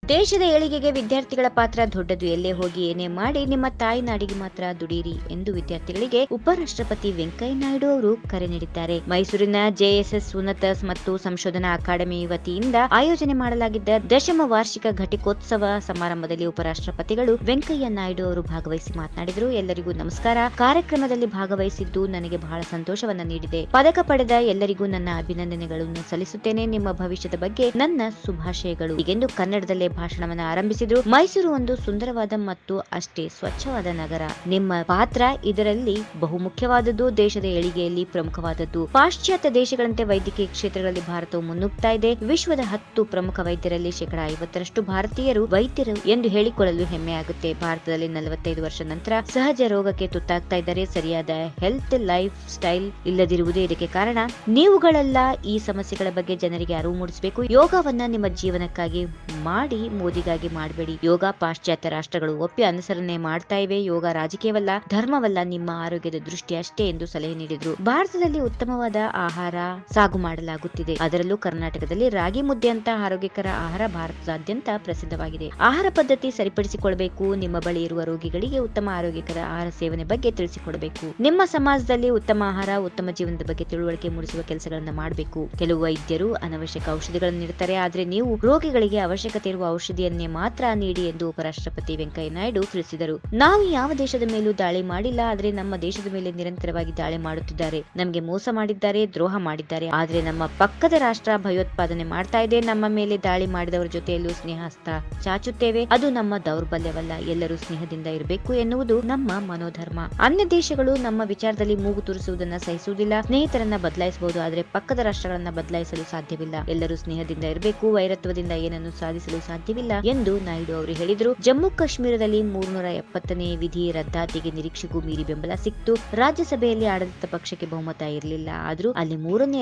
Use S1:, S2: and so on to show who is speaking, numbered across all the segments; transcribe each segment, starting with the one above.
S1: ದೇಶದ ಏಳಿಗೆಗೆ ವಿದ್ಯಾರ್ಥಿಗಳ ಪಾತ್ರ ದೊಡ್ಡದು. ಎಲ್ಲೇ ಹೋಗಿ ಏನೇ ಮಾಡಿ ನಿಮ್ಮ ತಾಯಿ ನಾಡಿಗೆ ಮಾತ್ರ ದುಡಿಯಿರಿ ಎಂದು ವಿದ್ಯಾರ್ಥಿಗಳಿಗೆ ಉಪರಾಷ್ಟ್ರಪತಿ ವೆಂಕಯ್ಯ ನಾಯ್ಡು ಅವರು ಕರೆ ನೀಡಿದ್ದಾರೆ. ಮೈಸೂರಿನ ಜೆಎಸ್ಎಸ್ ಉನ್ನತ ಮತ್ತು ಸಂಶೋಧನಾ ಅಕಾಡೆಮಿ ವತಿಯಿಂದ ಆಯೋಜನೆ ಮಾಡಲಾಗಿದ್ದ ದಶಮ ವಾರ್ಷಿಕ ಘಟಿಕೋತ್ಸವ ಸಮಾರಂಭದಲ್ಲಿ ಉಪರಾಷ್ಟ್ರಪತಿಗಳು ವೆಂಕಯ್ಯ ನಾಯ್ಡು ಅವರು ಭಾಗವಹಿಸಿ ಮಾತನಾಡಿದರು. ಎಲ್ಲರಿಗೂ ನಮಸ್ಕಾರ. ಕಾರ್ಯಕ್ರಮದಲ್ಲಿ ಭಾಗವಹಿಸಿದ್ದು ನನಗೆ ಬಹಳ ಸಂತೋಷವನ್ನ ನೀಡಿದೆ. ಪದಕ ಪಡೆದ ಎಲ್ಲರಿಗೂ ನನ್ನ ಅಭಿನಂದನೆಗಳನ್ನು ಸಲ್ಲಿಸುತ್ತೇನೆ. ನಿಮ್ಮ ಭವಿಷ್ಯದ ಬಗ್ಗೆ ನನ್ನ ಶುಭಾಶಯಗಳು ಹೀಗೆಂದು ಕನ್ನಡದಲ್ಲೇ ಭಾಷಣವನ್ನು ಆರಂಭಿಸಿದ್ರು. ಮೈಸೂರು ಒಂದು ಸುಂದರವಾದ ಮತ್ತು ಅಷ್ಟೇ ಸ್ವಚ್ಛವಾದ ನಗರ. ನಿಮ್ಮ ಪಾತ್ರ ಇದರಲ್ಲಿ ಬಹುಮುಖ್ಯವಾದದ್ದು. ದೇಶದ ಏಳಿಗೆಯಲ್ಲಿ ಪ್ರಮುಖವಾದದ್ದು. ಪಾಶ್ಚಾತ್ಯ ದೇಶಗಳಂತೆ ವೈದ್ಯಕೀಯ ಕ್ಷೇತ್ರಗಳಲ್ಲಿ ಭಾರತವು ಮುನ್ನುಗ್ತಾ ಇದೆ. ವಿಶ್ವದ 10 ಪ್ರಮುಖ ವೈದ್ಯರಲ್ಲಿ 50% ಭಾರತೀಯರು ವೈದ್ಯರು ಎಂದು ಹೇಳಿಕೊಳ್ಳಲು ಹೆಮ್ಮೆಯಾಗುತ್ತೆ. ಭಾರತದಲ್ಲಿ 45 ವರ್ಷ ನಂತರ ಸಹಜ ರೋಗಕ್ಕೆ ತುತ್ತಾಗ್ತಾ ಇದ್ದಾರೆ. ಸರಿಯಾದ ಹೆಲ್ತ್ ಲೈಫ್ ಸ್ಟೈಲ್ ಇಲ್ಲದಿರುವುದೇ ಇದಕ್ಕೆ ಕಾರಣ. ನೀವುಗಳೆಲ್ಲ ಈ ಸಮಸ್ಯೆಗಳ ಬಗ್ಗೆ ಜನರಿಗೆ ಅರಿವು ಮೂಡಿಸಬೇಕು. ಯೋಗವನ್ನ ನಿಮ್ಮ ಜೀವನಕ್ಕಾಗಿ ಮಾಡಿ, ಮೋದಿಗಾಗಿ ಮಾಡಬೇಡಿ. ಯೋಗ ಪಾಶ್ಚಾತ್ಯ ರಾಷ್ಟ್ರಗಳು ಒಪ್ಪಿ ಅನುಸರಣೆ ಮಾಡ್ತಾ ಇವೆ. ಯೋಗ ರಾಜಕೀಯವಲ್ಲ, ಧರ್ಮವಲ್ಲ, ನಿಮ್ಮ ಆರೋಗ್ಯದ ದೃಷ್ಟಿ ಅಷ್ಟೇ ಎಂದು ಸಲಹೆ ನೀಡಿದ್ರು. ಭಾರತದಲ್ಲಿ ಉತ್ತಮವಾದ ಆಹಾರ ಸಾಗು ಮಾಡಲಾಗುತ್ತಿದೆ. ಅದರಲ್ಲೂ ಕರ್ನಾಟಕದಲ್ಲಿ ರಾಗಿ ಮುದ್ದೆ ಅಂತ ಆರೋಗ್ಯಕರ ಆಹಾರ ಭಾರತದಾದ್ಯಂತ ಪ್ರಸಿದ್ಧವಾಗಿದೆ. ಆಹಾರ ಪದ್ಧತಿ ಸರಿಪಡಿಸಿಕೊಳ್ಳಬೇಕು. ನಿಮ್ಮ ಬಳಿ ಇರುವ ರೋಗಿಗಳಿಗೆ ಉತ್ತಮ ಆರೋಗ್ಯಕರ ಆಹಾರ ಸೇವನೆ ಬಗ್ಗೆ ತಿಳಿಸಿಕೊಡಬೇಕು. ನಿಮ್ಮ ಸಮಾಜದಲ್ಲಿ ಉತ್ತಮ ಆಹಾರ, ಉತ್ತಮ ಜೀವನದ ಬಗ್ಗೆ ತಿಳುವಳಿಕೆ ಮೂಡಿಸುವ ಕೆಲಸಗಳನ್ನ ಮಾಡಬೇಕು. ಕೆಲವು ವೈದ್ಯರು ಅನವಶ್ಯಕ ಔಷಧಿಗಳನ್ನು ನೀಡುತ್ತಾರೆ, ಆದ್ರೆ ನೀವು ರೋಗಿಗಳಿಗೆ ಅವಶ್ಯಕತೆ ಇರುವ ಔಷಧಿಯನ್ನೇ ಮಾತ್ರ ನೀಡಿ ಎಂದು ಉಪರಾಷ್ಟ್ರಪತಿ ವೆಂಕಯ್ಯ ನಾಯ್ಡು ತಿಳಿಸಿದರು. ನಾವು ಯಾವ ದೇಶದ ಮೇಲೂ ದಾಳಿ ಮಾಡಿಲ್ಲ, ಆದ್ರೆ ನಮ್ಮ ದೇಶದ ಮೇಲೆ ನಿರಂತರವಾಗಿ ದಾಳಿ ಮಾಡುತ್ತಿದ್ದಾರೆ. ನಮಗೆ ಮೋಸ ಮಾಡಿದ್ದಾರೆ, ದ್ರೋಹ ಮಾಡಿದ್ದಾರೆ. ಆದ್ರೆ ನಮ್ಮ ಪಕ್ಕದ ರಾಷ್ಟ್ರ ಭಯೋತ್ಪಾದನೆ ಮಾಡ್ತಾ ಇದೆ. ನಮ್ಮ ಮೇಲೆ ದಾಳಿ ಮಾಡಿದವರ ಜೊತೆಯಲ್ಲೂ ಸ್ನೇಹಸ್ತ ಚಾಚುತ್ತೇವೆ. ಅದು ನಮ್ಮ ದೌರ್ಬಲ್ಯವಲ್ಲ. ಎಲ್ಲರೂ ಸ್ನೇಹದಿಂದ ಇರಬೇಕು ಎನ್ನುವುದು ನಮ್ಮ ಮನೋಧರ್ಮ. ಅನ್ಯ ದೇಶಗಳು ನಮ್ಮ ವಿಚಾರದಲ್ಲಿ ಮೂಗು ತೂರಿಸುವುದನ್ನ ಸಹಿಸುವುದಿಲ್ಲ. ಸ್ನೇಹಿತರನ್ನ ಬದಲಾಯಿಸಬಹುದು, ಆದ್ರೆ ಪಕ್ಕದ ರಾಷ್ಟ್ರಗಳನ್ನ ಬದಲಾಯಿಸಲು ಸಾಧ್ಯವಿಲ್ಲ. ಎಲ್ಲರೂ ಸ್ನೇಹದಿಂದ ಇರಬೇಕು. ವೈರತ್ವದಿಂದ ಏನನ್ನು ಸಾಧಿಸಲು ಸಾಧ್ಯವಿಲ್ಲ ಎಂದು ನಾಯ್ಡು ಅವರು ಹೇಳಿದರು. ಜಮ್ಮು ಕಾಶ್ಮೀರದಲ್ಲಿ 370ನೇ ವಿಧಿ ರದ್ದಾತಿಗೆ ನಿರೀಕ್ಷೆಗೂ ಮೀರಿ ಬೆಂಬಲ ಸಿಕ್ತು. ರಾಜ್ಯಸಭೆಯಲ್ಲಿ ಆಡಳಿತ ಪಕ್ಷಕ್ಕೆ ಬಹುಮತ ಇರಲಿಲ್ಲ, ಆದ್ರೂ ಅಲ್ಲಿ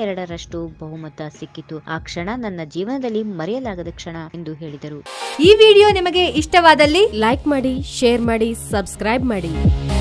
S1: 3/2 ಬಹುಮತ ಸಿಕ್ಕಿತು. ಆ ಕ್ಷಣ ನನ್ನ ಜೀವನದಲ್ಲಿ ಮರೆಯಲಾಗದ ಕ್ಷಣ ಎಂದು ಹೇಳಿದರು.
S2: ಈ ವಿಡಿಯೋ ನಿಮಗೆ ಇಷ್ಟವಾದಲ್ಲಿ ಲೈಕ್ ಮಾಡಿ, ಶೇರ್ ಮಾಡಿ, ಸಬ್ಸ್ಕ್ರೈಬ್ ಮಾಡಿ.